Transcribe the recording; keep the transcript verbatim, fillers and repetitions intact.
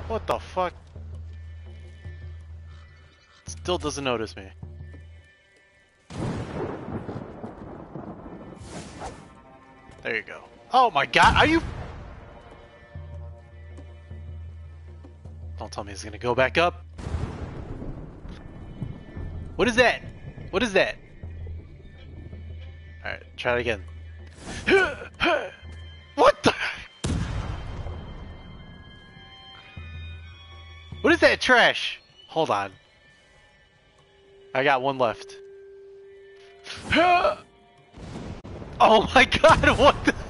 What the fuck? Still doesn't notice me. There you go. Oh my god, are you... Don't tell me he's gonna go back up. What is that? What is that? Alright, try it again. What the... What is that trash? Hold on. I got one left. Oh my god, what the...